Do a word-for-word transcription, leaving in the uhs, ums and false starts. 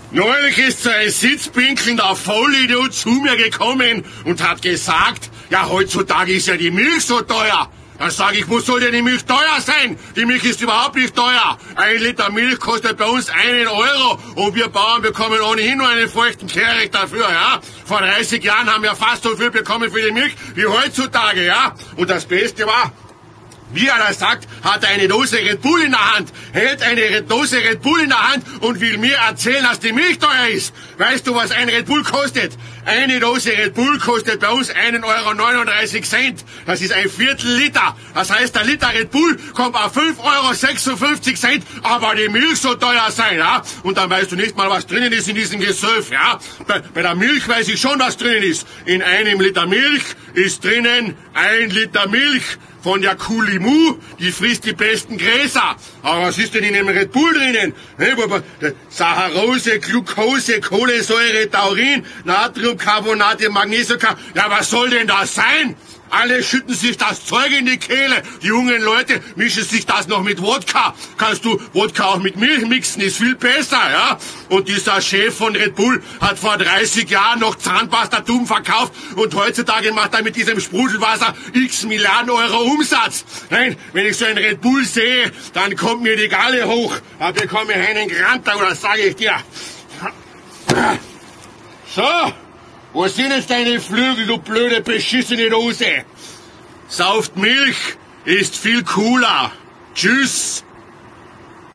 Neulich ist so ein sitzpinkelnder Vollidiot zu mir gekommen und hat gesagt, ja, heutzutage ist ja die Milch so teuer. Dann sag ich, wo soll denn die Milch teuer sein? Die Milch ist überhaupt nicht teuer. Ein Liter Milch kostet bei uns einen Euro und wir Bauern bekommen ohnehin nur einen feuchten Kehricht dafür, ja? Vor dreißig Jahren haben wir fast so viel bekommen für die Milch wie heutzutage, ja? Und das Beste war, wie er das sagt, hat er eine Dose Red Bull in der Hand, hält eine Dose Red Bull in der Hand und will mir erzählen, dass die Milch teuer ist. Weißt du, was ein Red Bull kostet? Eine Dose Red Bull kostet bei uns einen Euro neununddreißig Cent. Das ist ein Viertel Liter. Das heißt, der Liter Red Bull kommt auf fünf Euro sechsundfünfzig Cent, aber die Milch soll teuer sein, ja? Und dann weißt du nicht mal, was drinnen ist in diesem Gesöff, ja? Bei, bei der Milch weiß ich schon, was drinnen ist. In einem Liter Milch ist drinnen ein Liter Milch. Von der Kulimu, die frisst die besten Gräser. Aber was ist denn in dem Red Bull drinnen? Saccharose, Glucose, Kohlensäure, Taurin, Natriumcarbonate, Magnesiumcarbonat. Ja, was soll denn das sein? Alle schütten sich das Zeug in die Kehle. Die jungen Leute mischen sich das noch mit Wodka. Kannst du Wodka auch mit Milch mixen, ist viel besser, ja? Und dieser Chef von Red Bull hat vor dreißig Jahren noch Zahnpastatuben verkauft und heutzutage macht er mit diesem Sprudelwasser x Milliarden Euro Umsatz. Nein, wenn ich so einen Red Bull sehe, dann kommt mir die Galle hoch. Da bekomme ich einen Granter, oder sage ich dir. So. Wo sind jetzt deine Flügel, du blöde, beschissene Dose? Sauft Milch, ist viel cooler. Tschüss.